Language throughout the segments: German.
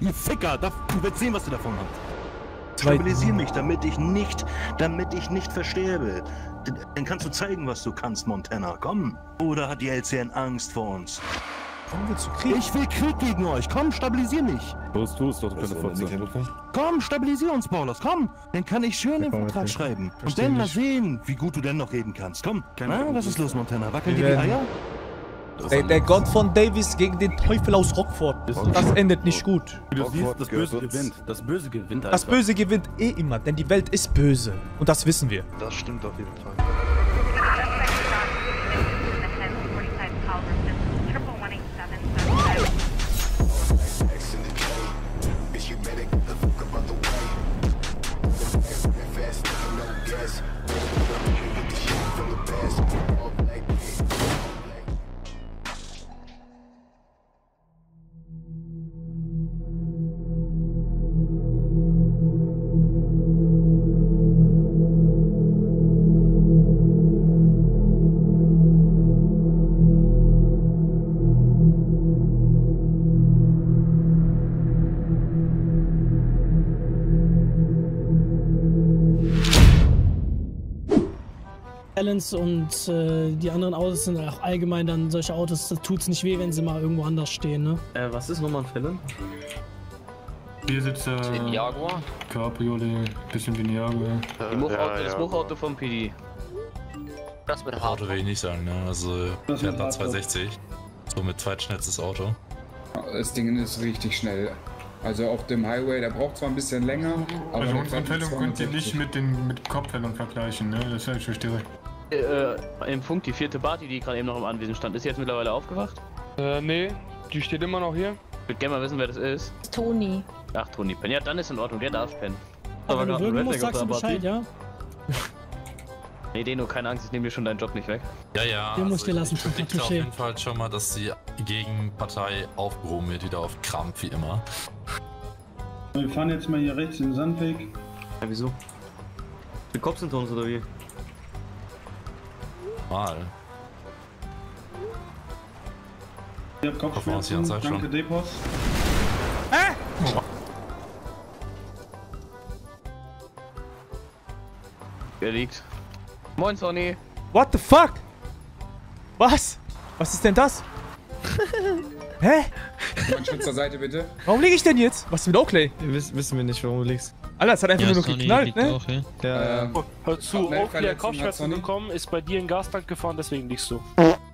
Ihr Ficker, du willst sehen, was du davon hast. Stabilisier mich, damit ich nicht versterbe. Dann kannst du zeigen, was du kannst, Montana. Komm. Oder hat die LCN Angst vor uns? Warum willst du Krieg? Ich will Krieg gegen euch. Komm, stabilisier mich. Was tust du, doch, du kannst Fotze. Komm, stabilisier uns, Paulus. Komm. Dann kann ich schön den Vertrag schreiben. Und dann mal sehen, wie gut du denn noch reden kannst. Komm. Was ist los, Montana? Wackeln dir die Eier? Der Gott von Davis gegen den Teufel aus Rockford. Das endet nicht gut. Du siehst, das Böse gewinnt. Das Böse gewinnt einfach. Das Böse gewinnt eh immer, denn die Welt ist böse. Und das wissen wir. Das stimmt auf jeden Fall. Und die anderen Autos sind auch allgemein dann solche Autos, da tut's nicht weh, wenn sie mal irgendwo anders stehen, ne? Was ist nochmal ein Fällen? Hier sitzt Jaguar? Cabriolet, bisschen wie ein Jaguar. Das Hochauto vom PD. Das mit Auto will ich nicht sagen, ne? Also fährt nach 260. So mit zweitschnellstes Auto. Das Ding ist richtig schnell. Also auf dem Highway, der braucht zwar ein bisschen länger, aber also unsere Fällung könnt ihr nicht mit Kopffällung vergleichen, ne? Das ist schon still. Im Funk, die 4. Party, die gerade eben noch im Anwesen stand, ist jetzt mittlerweile aufgewacht? Nee, die steht immer noch hier. Ich würde gerne mal wissen, wer das ist. Toni. Ach, Toni pennen. Ja, dann ist in Ordnung, der darf pennen. Aber wenn du würgen musst, sagst du Bescheid, ja? Nee, Deno, keine Angst, ich nehme dir schon deinen Job nicht weg. Ja, ja. Den musst du lassen. Ich predikte auf jeden Fall schon mal, dass die Gegenpartei aufgehoben wird, wieder auf Krampf, wie immer. Wir fahren jetzt mal hier rechts den Sandweg. Ja, wieso? Die Cops sind uns oder wie? Mal. Ich hab Kopfschmerzen, danke Depos. Wer liegt? Moin, Sonny. What the fuck? Was? Was ist denn das? Hä? Mein Schritt zur Seite, bitte. Warum liege ich denn jetzt? Was ist mit Oakley? Wissen wir nicht, warum du liegst. Alter, es hat einfach nur noch geknallt, ne? Auch, ja. Hör zu, Oakley hat Kopfschmerzen bekommen, ist bei dir in den Gastank gefahren, deswegen liegst du.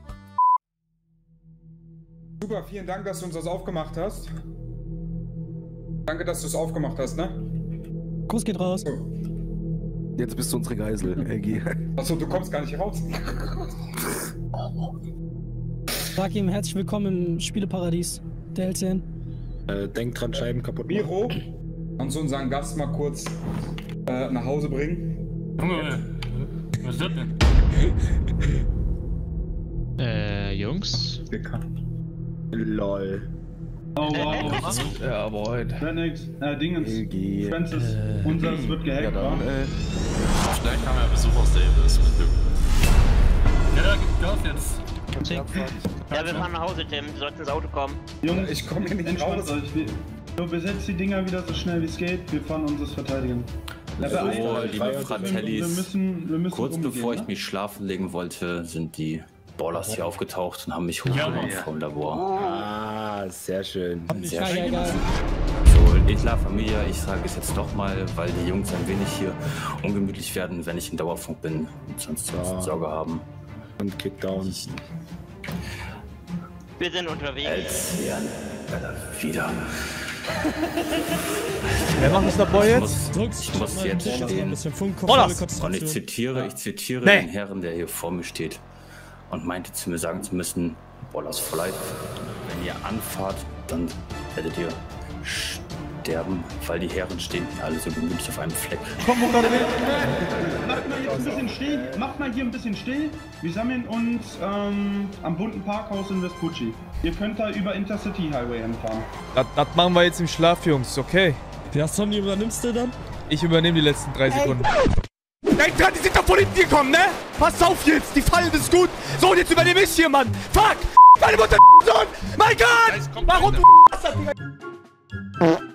Super, vielen Dank, dass du uns das aufgemacht hast. Danke, dass du es aufgemacht hast, ne? Kuss geht raus. Jetzt bist du unsere Geisel, LG. Achso, du kommst gar nicht raus. Sag ihm herzlich willkommen im Spieleparadies der LCN. Denk dran, Scheiben kaputt machen. Miro, kannst du unseren Gast mal kurz nach Hause bringen? Junge, was ist das denn? Jungs? LOL. Oh wow. Ja, moin. Renix, Dingens, Francis, unseres wird gehackt, wa? Vielleicht haben wir ja Besuch aus Davis mit Glück. Ja, gib Gas jetzt. Ja, wir fahren nach Hause, Tim. Wir sollten ins Auto kommen. Jungs, ich komme hier nicht entspannt raus. euch. Wir besetzen die Dinger wieder so schnell wie es geht. Wir fahren uns das verteidigen. Liebe Fratellis, wir müssen kurz umgehen, bevor ich ne? mich schlafen legen wollte, sind die Ballers hier aufgetaucht und haben mich hochgenommen vom Labor. Ah, sehr schön. Sehr schön. So, ich La Familia, ich sage es jetzt doch mal, weil die Jungs ein wenig hier ungemütlich werden, wenn ich in Dauerfunk bin und sonst Sorge haben. Und Kickdown. Wir sind unterwegs. Wieder. Wer macht das Labor jetzt? Ich muss jetzt stehen. Und ich zitiere den Herrn, der hier vor mir steht und meinte zu mir sagen zu müssen, Ballers for life. Wenn ihr anfahrt, dann werdet ihr sterben, weil die Herren stehen alle so gemütlich auf einem Fleck. Komm, wo gerade Macht mal jetzt ein bisschen still. Macht mal hier ein bisschen still. Wir sammeln uns am bunten Parkhaus in Vespucci. Ihr könnt da über Intercity Highway hinfahren. Das machen wir jetzt im Schlaf, Jungs, okay? Ja, Sonny, übernimmst du dann? Ich übernehme die letzten 3 Sekunden. Denk dran, die sind doch von hinten gekommen, ne? Pass auf jetzt, die Fallen ist gut. So, und jetzt übernehme ich hier, Mann. Fuck! Meine Mutter, Sohn! Mein Gott! Warum du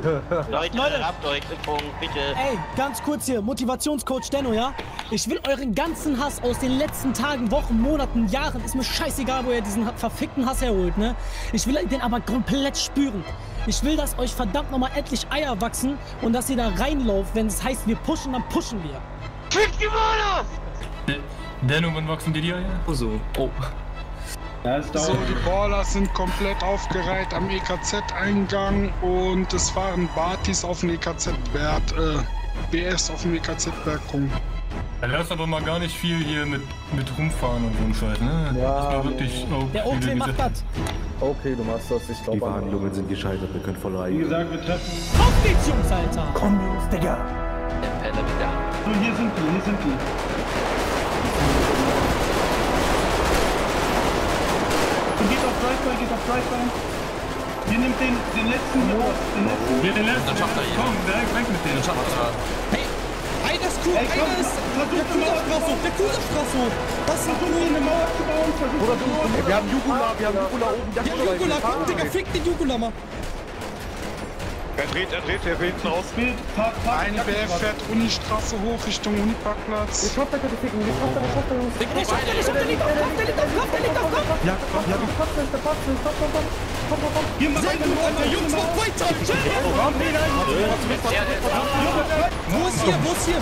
Leute, habt euch den Punkt, bitte. Ey, ganz kurz hier, Motivationscoach Denno, ja? Ich will euren ganzen Hass aus den letzten Tagen, Wochen, Monaten, Jahren, ist mir scheißegal, wo ihr diesen verfickten Hass herholt, ne? Ich will den aber komplett spüren. Ich will, dass euch verdammt nochmal endlich Eier wachsen und dass ihr da reinlauft, wenn es heißt, wir pushen, dann pushen wir. Fick die Ballers! Denno, wann wachsen die Eier? Oh so. Oh. So, die Ballers sind komplett aufgereiht am EKZ-Eingang und es fahren Bartis auf den EKZ-Wert, BS auf dem EKZ-Berg rum. Dann lass aber mal gar nicht viel hier mit rumfahren und so ein Scheiß, ne? Ja, das war wirklich der Oakley macht das. Okay, du machst das, ich glaube. Die Verhandlungen sind gescheitert, wir können voll rein. Wie gesagt, wir treffen. Auf geht's, Jungs, Alter! Komm, Jungs, Digga! Der Penner wieder. So, hier sind die, hier sind die. Geht auf Drive-By, geht auf Drive-By. Ihr nehmt den letzten hier raus. Den letzten. Dann schafft er hier. Komm, direkt weg mit denen. Hey, einer ist cool, einer ist der Kuderstraße hoch, der Kuderstraße hoch. Was ist denn hier eine Mauer zu bauen? Wir haben Jugula oben. Ja, Jugula, komm, Digga, fick den Jugula mal. Er dreht hinten raus. Eine BF fährt Unistraße hoch Richtung Uniparkplatz. Ich hoffe, der könnte ficken. Ich hoffe, der schafft uns. Der liegt auf Kopf. Ja, komm. Der passt nicht. Komm. Hier, mach weiter, Jungs, mach weiter. Wo ist hier?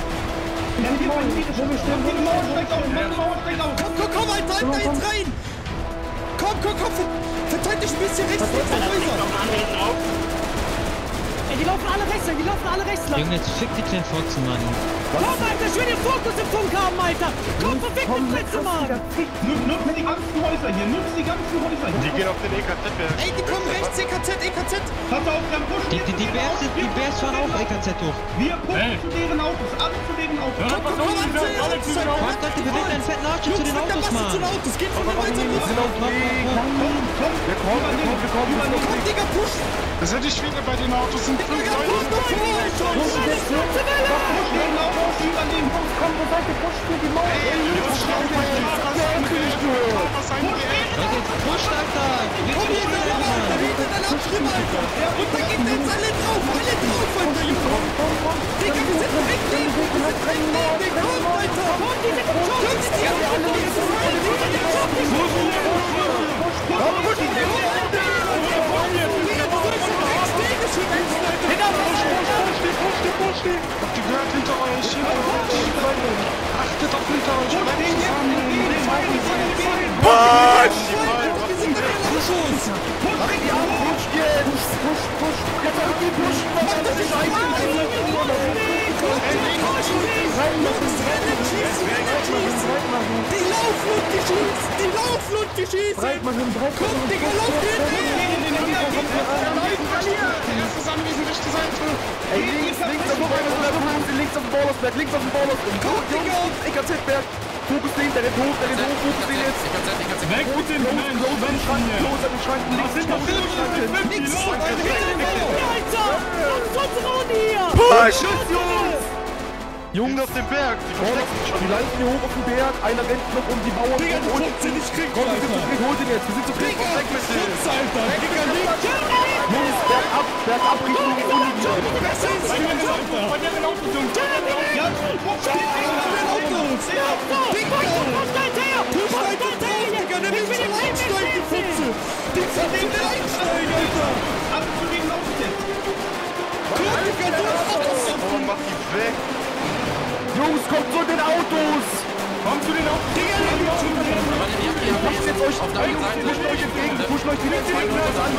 Komm, Alter, da jetzt rein. Komm, verteilt dich ein bisschen rechts von Häuser. Ey, die laufen alle rechts lang. Junge, jetzt fick die kleinen Fotzen, Mann. Komm, Alter, ich will den Fokus im Funk haben, Alter. Komm, verfick den Plätze, Mann. Nutzt die ganzen Häuser hier, Die gehen auf den EKZ-Berg. Ey, die kommen rechts, EKZ. Pass auf, dann pushen Die Bärs fahren auch EKZ hoch. Wir pushen zu deren Autos, alle zu deren Autos. Was, Leute, wir werden einen fetten Arsch zu den Autos, Mann. Geht von der weiter los. Komm, Digga, push. Das hätte ich wieder bei den Autos sind 5 Leute. Die gehört hinter euch. Achtet auf hinter euch. Push! Die laufen und die schießen! Komm, Digga, lauf hin! Erstes Anwesen, rechte Seite. Ey, links auf dem Ballersberg, Komm, Digga! EKZ-Berg. Fokus den, der rennt hoch, Fokus den jetzt. Weg mit dem kleinen Los an den Schranken, links an den Schranken. Nix, Alter! Lass uns raus hier! Push! Jungen auf dem Berg, die landen hier hoch auf dem Berg, einer rennt noch um die Mauer. Digga, du kommst hier nicht kriegen, komm, wir sind zu dritt, hol den jetzt, wir sind zu dritt, komm, weg mit dem. Alter, Digga, Jungs, bergab Richtung Uni wieder. Besser ist es, Mach die weg! Jungs, kommt zu den Autos! Komm zu den Autos! Pusht jetzt euch entgegen, pusht euch wieder entgegen.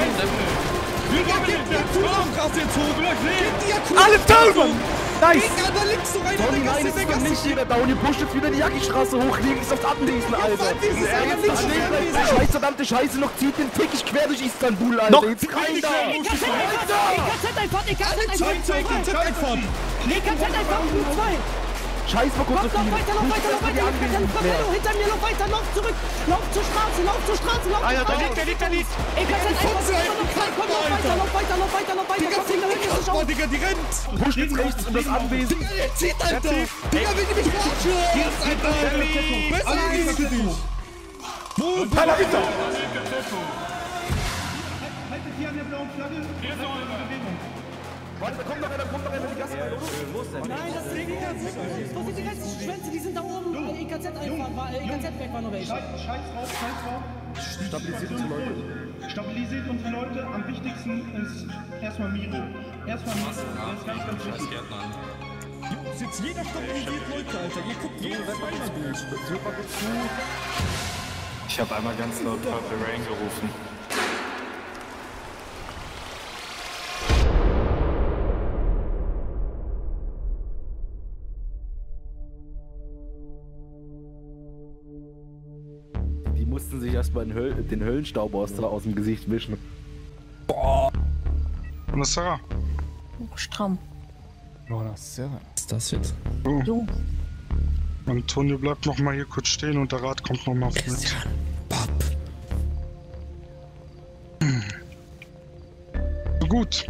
Alle down! Nice! Digga, da liegst du rein, Tony, nein, es ist nicht jeder down. Ihr pusht jetzt wieder die Jackenstraße hoch, links aufs Abdiesen, Alter. Scheiß verdammte Scheiße, noch zieht den Fick, ich quer durch Istanbul, Alter. Jetzt rein da! EKZ-Einfahrt! Scheiß mal kurz auf die. Lauf weiter! Hinter mir, lauf weiter, lauf zurück! Lauf zur Straße! Der liegt! Digga, die rennt! Pusht jetzt rechts um das Anwesen. Digga, der zieht, Alter! Digga, will die mich verarschen? Alter! Besser geht's für dich! Wo? Keiner bitte! Haltet hier an der blauen Flagge. kommt noch einer die Gasse rein, oder? Nein, das ist nicht. Wo sind die ganzen Schwänze? Die sind da oben. EKZ-Weg war noch welche. Scheiß drauf. Stabilisiert unsere Leute. Stabilisiert unsere Leute. Am wichtigsten ist erstmal Miro. Das ist ganz wichtig. Jungs, jetzt jeder stabilisiert Leute, Alter. Ihr guckt jeden zweimal durch. Hört mal gut zu. Ich habe einmal ganz laut Purple Rain gerufen. Die mussten sich erstmal den Höllenstaub aus dem Gesicht wischen. Boah! Buonasera. Stramm. Buonasera. Was ist das jetzt? So. Antonio bleibt noch mal hier kurz stehen und der Rat kommt noch mal auf mit. Gut.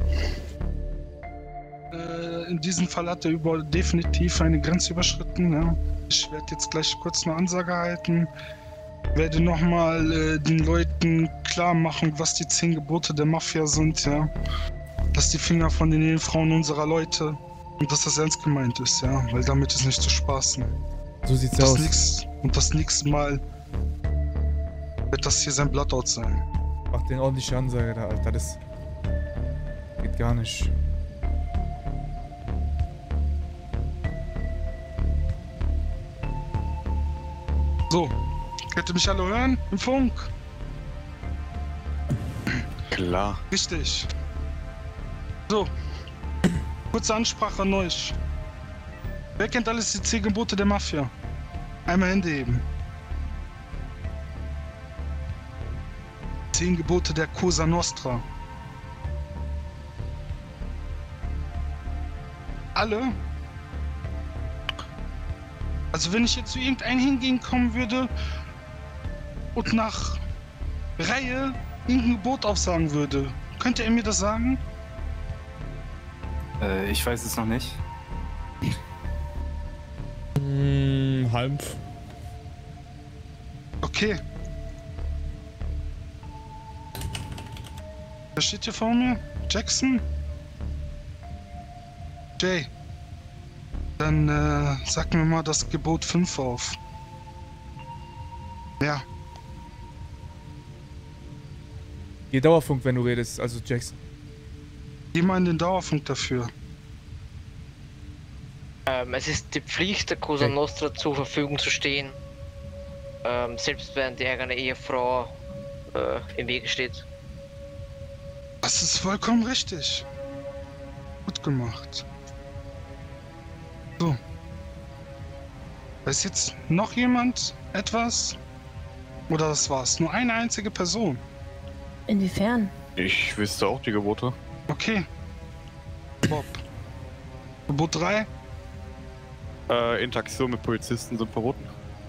In diesem Fall hat er definitiv eine Grenze überschritten. Ja. Ich werde jetzt gleich kurz eine Ansage halten. Werde nochmal den Leuten klar machen, was die 10 Gebote der Mafia sind. Ja. Lass die Finger von den Ehefrauen unserer Leute. Und dass das ernst gemeint ist, ja. Weil damit ist nicht zu spaßen. So sieht's aus. Und das nächste Mal wird das hier sein Bloodout sein. Mach den ordentliche Ansage da, Alter. Das geht gar nicht. So, könnt ihr mich alle hören? Im Funk? Klar. Richtig. So, kurze Ansprache an euch. Wer kennt alles die 10 Gebote der Mafia? Einmal Hände heben. 10 Gebote der Cosa Nostra. Alle? Also wenn ich jetzt zu irgendeinem hingehen kommen würde und nach Reihe irgendein Gebot aufsagen würde, könnte er mir das sagen? Ich weiß es noch nicht. Halb. Okay. Wer steht hier vor mir? Jackson? Jay. Dann sag mir mal das Gebot 5 auf. Ja. Geh Dauerfunk, wenn du redest, also Jackson. Geh mal in den Dauerfunk dafür. Es ist die Pflicht der Cosa Nostra zur Verfügung zu stehen. Selbst wenn die eigene Ehefrau im Wege steht. Das ist vollkommen richtig. Gut gemacht. So. Weiß jetzt noch jemand etwas? Oder das war's? Nur eine einzige Person? Inwiefern? Ich wüsste auch die Gebote. Okay. Bob. Gebot 3? Interaktion mit Polizisten sind verboten.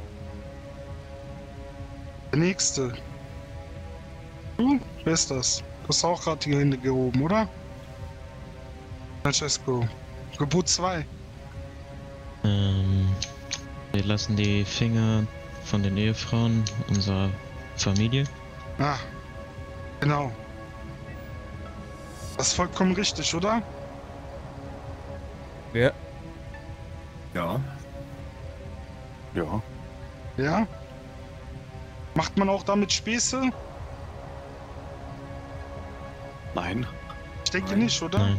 Der nächste. Du? Wer ist das? Du hast auch gerade die Hände gehoben, oder? Francesco. Gebot 2. Wir lassen die Finger von den Ehefrauen unserer Familie. Ah, genau. Das ist vollkommen richtig, oder? Ja. Ja. Ja. Ja? Macht man auch damit Späße? Nein. Ich denke nicht, oder? Nein.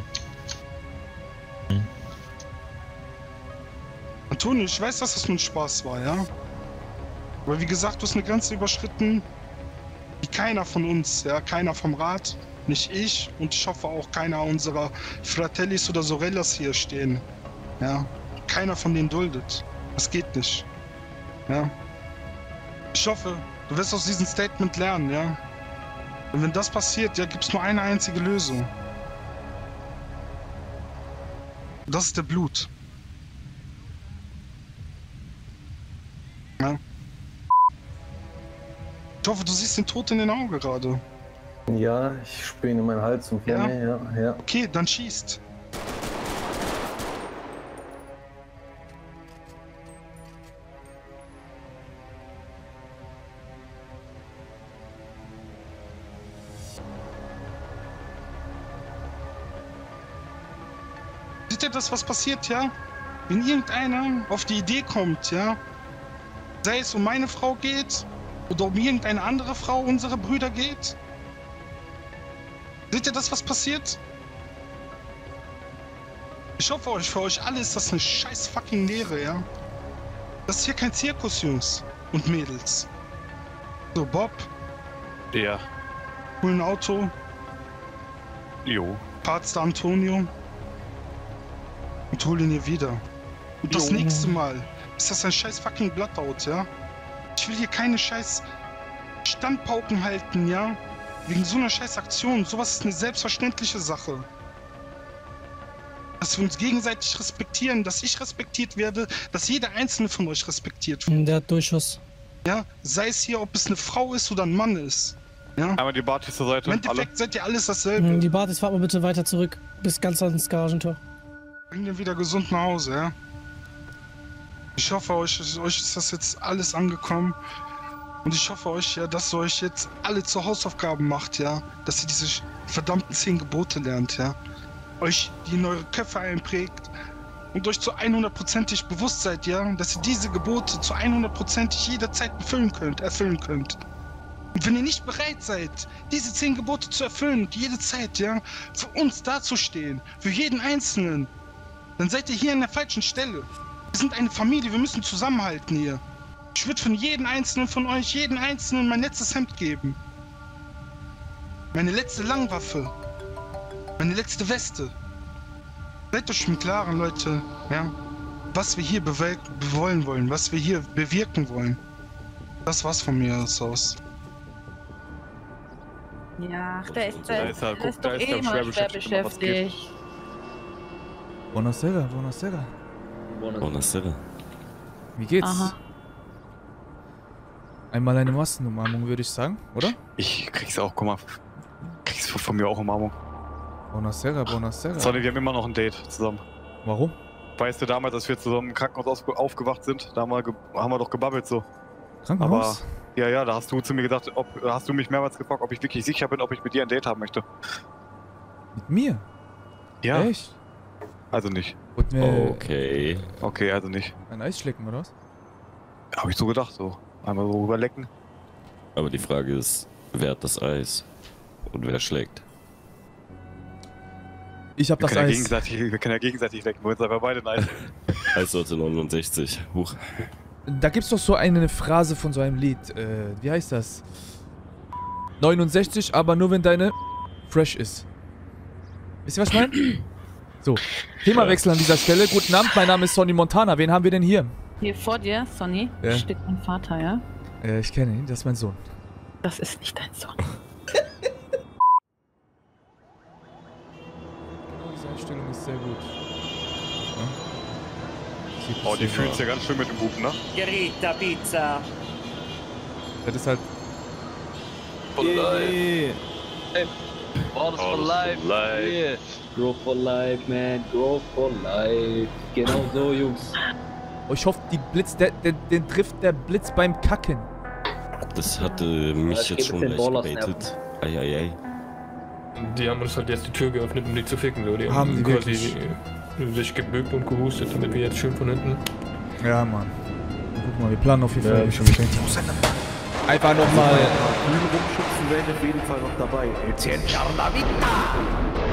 Antonio, ich weiß, dass das nur ein Spaß war, ja? Aber wie gesagt, du hast eine Grenze überschritten, die keiner von uns, ja, keiner vom Rat, nicht ich und ich hoffe auch keiner unserer Fratellis oder Sorellas hier stehen, ja? Keiner von denen duldet. Das geht nicht, ja? Ich hoffe, du wirst aus diesem Statement lernen, ja? Und wenn das passiert, ja, gibt's nur eine einzige Lösung. Das ist der Blut. Ja. Ich hoffe, du siehst den Tod in den Augen gerade. Ja, ich spüre ihn in meinen Hals und vor mir, ja. Okay, dann schießt. Seht ihr das, was passiert, ja? Wenn irgendeiner auf die Idee kommt, ja? Sei es um meine Frau geht oder um irgendeine andere Frau unserer Brüder geht. Seht ihr das, was passiert? Ich hoffe euch, für euch alle ist das eine scheiß fucking Lehre, ja? Das ist hier kein Zirkus, Jungs und Mädels. So, Bob. Ja. Hol ein Auto. Jo. Papst Antonio. Und hol ihn hier wieder. Und das nächste Mal ist das ein scheiß fucking Bloodout, ja? Ich will hier keine scheiß Standpauken halten, ja? Wegen so einer scheiß Aktion. Sowas ist eine selbstverständliche Sache. Dass wir uns gegenseitig respektieren, dass ich respektiert werde, dass jeder einzelne von euch respektiert wird. Der hat Durchschuss. Ja, sei es hier, ob es eine Frau ist oder ein Mann ist. Ja? Einmal die Bartis zur Seite. Im Endeffekt seid ihr alles dasselbe. Die Bartis, fahrt mal bitte weiter zurück. Bis ganz ans Garagentor. Bring den wieder gesund nach Hause, ja? Ich hoffe, euch ist das jetzt alles angekommen. Und ich hoffe euch, ja, dass ihr euch jetzt alle zur Hausaufgaben macht, ja? Dass ihr diese verdammten 10 Gebote lernt, ja? Euch die in eure Köpfe einprägt und euch zu 100%ig bewusst seid, ja? Dass ihr diese Gebote zu 100%ig jederzeit erfüllen könnt. Und wenn ihr nicht bereit seid, diese 10 Gebote zu erfüllen und jede Zeit, ja, für uns dazustehen, für jeden Einzelnen, dann seid ihr hier an der falschen Stelle. Wir sind eine Familie, wir müssen zusammenhalten hier. Ich würde von jedem Einzelnen von euch, jeden Einzelnen mein letztes Hemd geben. Meine letzte Langwaffe. Meine letzte Weste. Seid euch im Klaren, Leute, ja, was wir hier wollen, was wir hier bewirken wollen. Das war's von mir aus. Ja, der ist doch eh mal schwer beschäftigt. Buonasera. Buonasera. Wie geht's? Aha. Einmal eine Massenumarmung, würde ich sagen, oder? Ich krieg's auch, guck mal. Kriegst von mir auch Umarmung. Buonasera. Sonny, wir haben immer noch ein Date zusammen. Warum? Weißt du, damals, als wir zusammen im Krankenhaus aufgewacht sind, da haben wir doch gebabbelt so. Krankenhaus? Aber, ja, da hast du zu mir gesagt, hast du mich mehrmals gefragt, ob ich wirklich sicher bin, ob ich mit dir ein Date haben möchte. Mit mir? Ja. Echt? Also nicht. Okay. Okay, also nicht. Ein Eis schlecken, oder was? Hab ich so gedacht, so. Einmal so rüberlecken. Aber die Frage ist, wer hat das Eis? Und wer schlägt? Ich hab das Eis. Wir können ja gegenseitig lecken, wir uns aber beide ein Eis. Eissorte 69. Huch. Da gibt's doch so eine Phrase von so einem Lied. Wie heißt das? 69, aber nur wenn deine fresh ist. Wisst ihr, was ich meine? So, Themawechsel an dieser Stelle. Guten Abend, mein Name ist Sonny Montana. Wen haben wir denn hier? Hier vor dir, Sonny, steht mein Vater, ja? Ich kenne ihn, das ist mein Sohn. Das ist nicht dein Sohn. Diese Einstellung ist sehr gut. Oh, die fühlt sich ja ganz schön mit dem Hupen, ne? Gerita Pizza. Das ist halt... For life. Borders for life. Yeah. Grow for life, man. Grow for life. Genau so, Jungs. Oh, ich hoffe, den trifft der Blitz beim Kacken. Das hatte mich jetzt schon leicht gebaitet. Eieiei. Die haben uns halt jetzt die Tür geöffnet, um die zu ficken. So. Die haben quasi sich gebückt und gehustet, damit wir jetzt schön von hinten... Ja, Mann. Guck mal, wir planen auf jeden Fall. Einfach nochmal... Rumschützen wäre ich auf jeden Fall noch dabei.